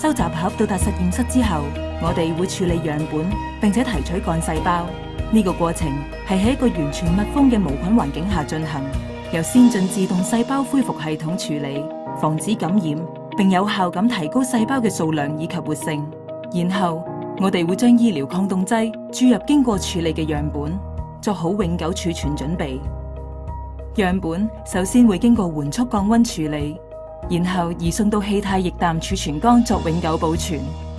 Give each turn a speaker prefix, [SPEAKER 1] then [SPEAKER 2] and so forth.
[SPEAKER 1] 收集盒到達實驗室之後，我哋會處理樣本，並且提取幹細胞。呢個過程係喺一個完全密封嘅無菌環境下進行，由先進自動細胞恢復系統處理，防止感染，並有效咁提高細胞嘅數量以及活性。然後我哋會將醫療抗凍劑注入經過處理嘅樣本，作好永久儲存準備。樣本首先會經過緩速降溫處理，然後移送到氣態液氮儲存缸作永久保存。